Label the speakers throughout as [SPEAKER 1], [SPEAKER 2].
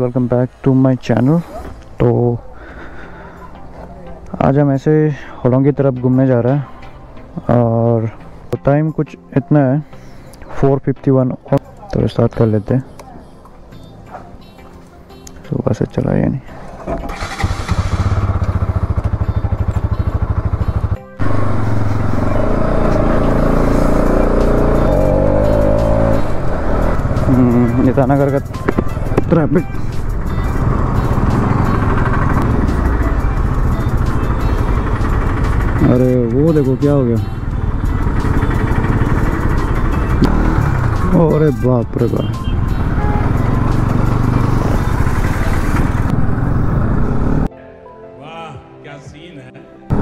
[SPEAKER 1] Welcome back to my channel. तो आज हम ऐसे होलोंग की तरफ घूमने जा रहे हैं और टाइम कुछ इतना है 4:51। तो स्टार्ट कर लेते हैं। सुबह से चला या नहीं। ईटानगर का ट्रैफिक अरे वो देखो क्या हो गया। अरे बाप रे बाप,
[SPEAKER 2] वाह क्या सीन है।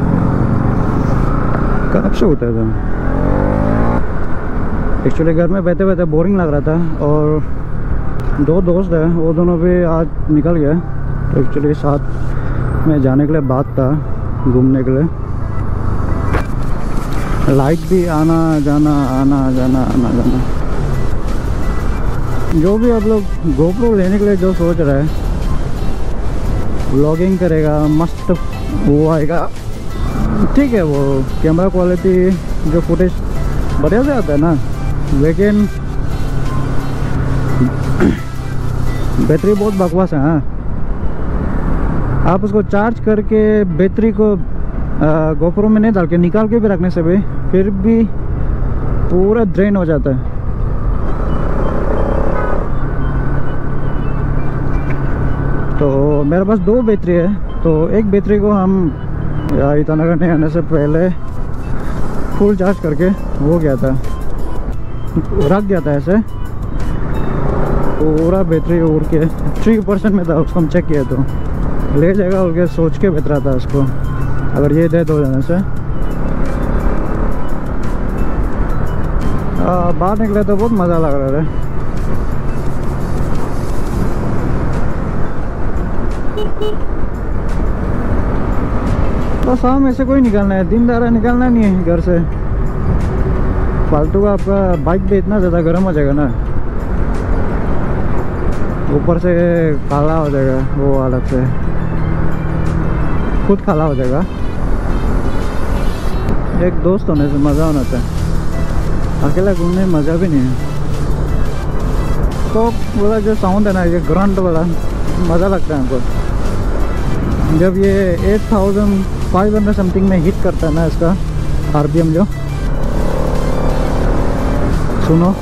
[SPEAKER 1] कब से होता था। एक्चुअली घर में बैठे बैठे बोरिंग लग रहा था और दो दोस्त हैं, वो दोनों भी आज निकल गए। तो एक्चुअली साथ में जाने के लिए बात था, घूमने के लिए। लाइट भी आना जाना आना जाना आना जाना। जो भी आप लोग गोप्रो लेने के लिए जो सोच रहे हैं, व्लॉगिंग करेगा मस्त वो आएगा, ठीक है। वो कैमरा क्वालिटी जो फुटेज बढ़िया से आता है ना, लेकिन बैटरी बहुत बकवास है। हाँ, आप उसको चार्ज करके बैटरी को गोप्रो में नहीं डाल के निकाल के भी रखने से भी फिर भी पूरा ड्रेन हो जाता है। तो मेरे पास दो बैटरी है, तो एक बैटरी को हम ईटानगर नहीं आने से पहले फुल चार्ज करके हो गया था, रख दिया था ऐसे। पूरा बैटरी उड़ के 3% में था, उसको हम चेक किया तो ले जाएगा उड़ के सोच के बेहतर था उसको। अगर ये डेथ हो जाने से बाहर निकले तो बहुत मज़ा लग रहा है। तो शाम ऐसे कोई निकलना है, दिन दारा निकलना नहीं है घर से। फालतू का आपका बाइक भी इतना ज़्यादा गर्म हो जाएगा ना, ऊपर से काला हो जाएगा, वो अलग से खुद काला हो जाएगा। एक दोस्त होने से मज़ा होना था, अकेला घूमने में मज़ा भी नहीं है। तो वाला जो साउंड है ना, ये ग्रंट वाला मज़ा लगता है हमको। जब ये 8500 समथिंग में हिट करता है ना, इसका RPM जो सुनो।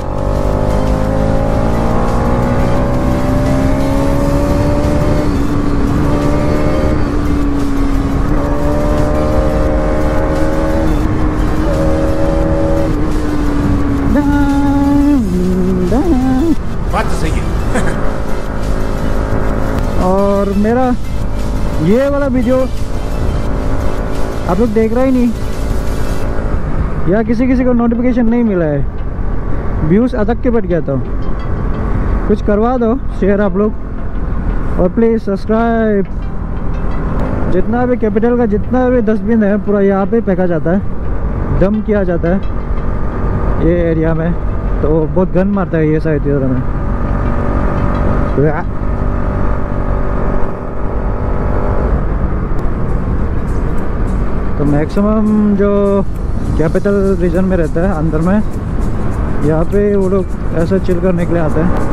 [SPEAKER 2] बात तो सही है।
[SPEAKER 1] और मेरा ये वाला वीडियो आप लोग देख रहे ही नहीं, या किसी को नोटिफिकेशन नहीं मिला है, व्यूज़ अटक के बढ़ गया। तो कुछ करवा दो शेयर आप लोग, और प्लीज़ सब्सक्राइब। जितना भी कैपिटल का जितना भी डस्टबिन है पूरा यहाँ पे फेंका जाता है, डंप किया जाता है ये एरिया में। तो बहुत गंद मारता है ये साइड इधर में। तो मैक्सिमम जो कैपिटल रीजन में रहता है अंदर में, यहाँ पे वो लोग ऐसा चिल करने के लिए आते हैं।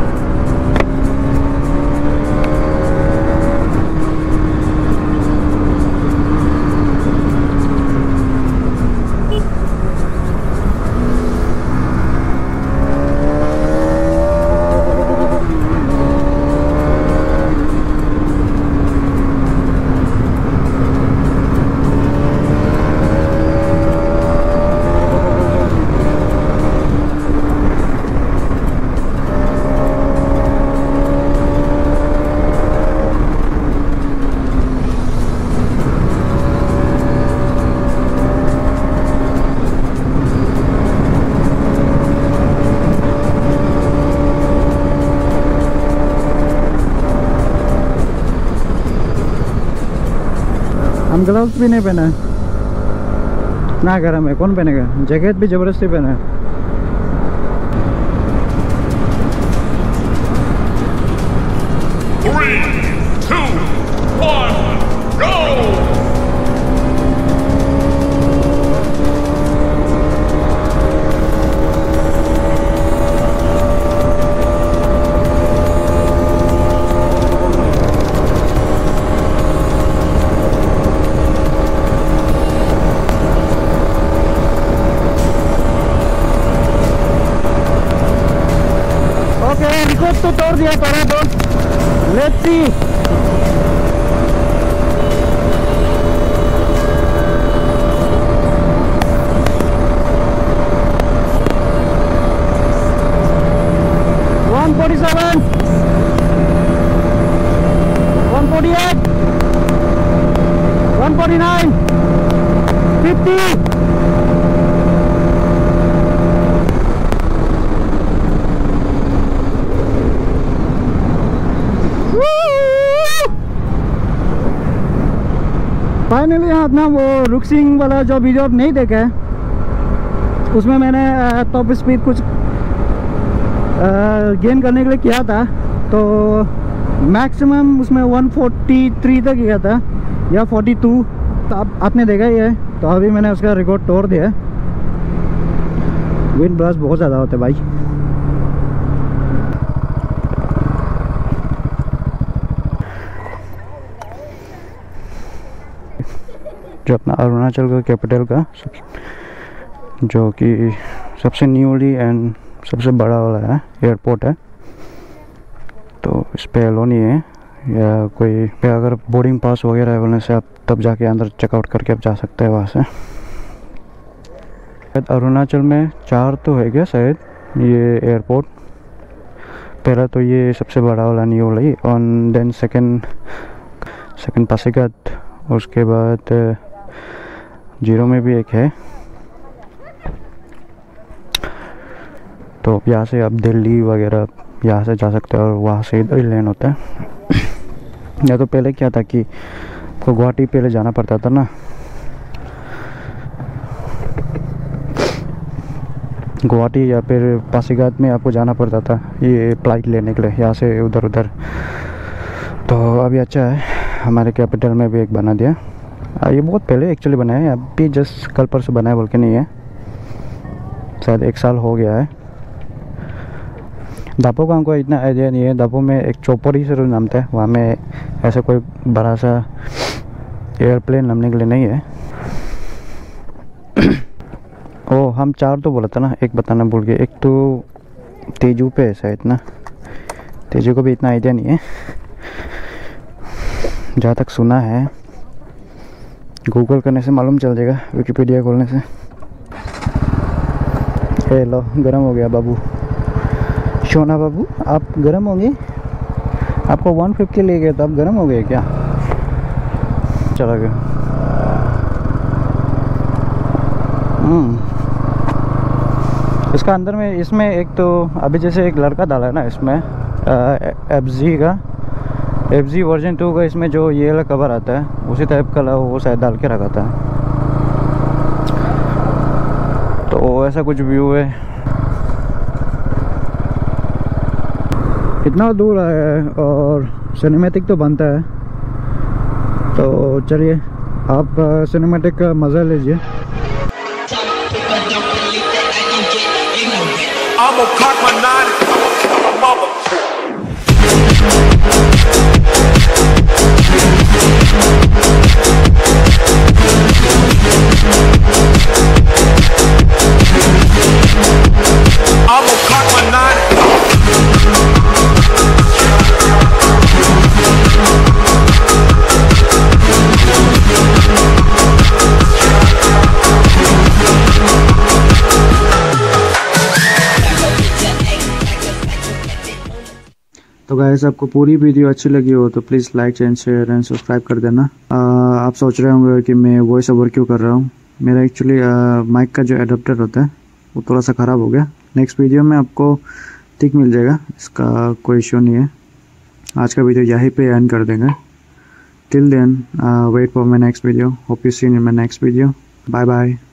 [SPEAKER 1] हम ग्लव्स भी नहीं पहना है ना, गर्म है कौन पहनेगा। जैकेट भी ज़बरदस्ती पहना है।
[SPEAKER 2] Three,
[SPEAKER 1] क्लोज या थोड़ा तो लेट्स सी। $147, $148, $149, $50. फाइनली अपना वो रुकसिंग वाला जो वीडियो आप नहीं देखा है उसमें मैंने टॉप स्पीड कुछ गेन करने के लिए किया था, तो मैक्सिमम उसमें 143 तक गया था या 42, तो आपने देखा ही है। तो अभी मैंने उसका रिकॉर्ड तोड़ दिया। विंड ब्लास्ट बहुत ज़्यादा होता है भाई। जो अपना अरुणाचल का कैपिटल का जो कि सबसे न्यूली एंड सबसे बड़ा वाला है एयरपोर्ट है, तो इस पे एलो नहीं है या कोई पे अगर बोर्डिंग पास वगैरह है बोलने से आप तब जाके अंदर चेकआउट करके आप जा सकते हैं वहाँ से। अरुणाचल में 4 तो है क्या शायद ये एयरपोर्ट। पहला तो ये सबसे बड़ा वाला न्यू वाला ही, और देन सेकंड पासीघाट, उसके बाद जीरो में भी एक है। तो यहाँ से आप दिल्ली वगैरह यहाँ से जा सकते हैं और वहाँ से इधर ही लैंड होता है। या तो पहले क्या था कि तो गुवाहाटी पहले जाना पड़ता था ना, गुवाहाटी या फिर पासीघाट में आपको जाना पड़ता था ये फ्लाइट लेने के लिए यहाँ से उधर उधर। तो अभी अच्छा है हमारे कैपिटल में भी एक बना दिया। ये बहुत पहले एक्चुअली बनाया है, अभी जस्ट कल परसों बनाया बोल के नहीं है, शायद 1 साल हो गया है। दापो का हमको इतना आइडिया नहीं है। दापो में एक चौपड़ी से नाम था, वहाँ में ऐसा कोई बड़ा सा एयरप्लेन नामने के लिए नहीं है। ओ हम 4 तो बोला था ना, एक बताना भूल गए। एक तो तेजू पे है शायद ना, तेजू को भी इतना आइडिया नहीं है। जहाँ तक सुना है गूगल करने से मालूम चल जाएगा, विकिपीडिया खोलने से। हे लो गर्म हो गया बाबू। सोना बाबू आप गर्म होंगे, आपको 150 ले गए तो आप गर्म हो गए क्या? चला गया। इसका अंदर में इसमें एक तो अभी जैसे एक लड़का डाला है ना इसमें FZ वर्जन 2 का, इसमें जो ये वाला कवर आता है उसी टाइप का वो शायद डाल के रखा था। तो ऐसा कुछ व्यू है। इतना दूर है और सिनेमैटिक तो बनता है, तो चलिए आप सिनेमैटिक का मज़ा लीजिए। तो गाइस आपको पूरी वीडियो अच्छी लगी हो तो please like and share and subscribe कर देना। आप सोच रहे होंगे कि मैं वॉइस ओवर क्यों कर रहा हूँ। मेरा एक्चुअली माइक का जो एडाप्टर होता है वो थोड़ा सा ख़राब हो गया। नेक्स्ट वीडियो में आपको ठीक मिल जाएगा, इसका कोई इशू नहीं है। आज का वीडियो यहीं पे एंड कर देंगे। Till then wait for my next video. Hope you see in my next video. Bye bye.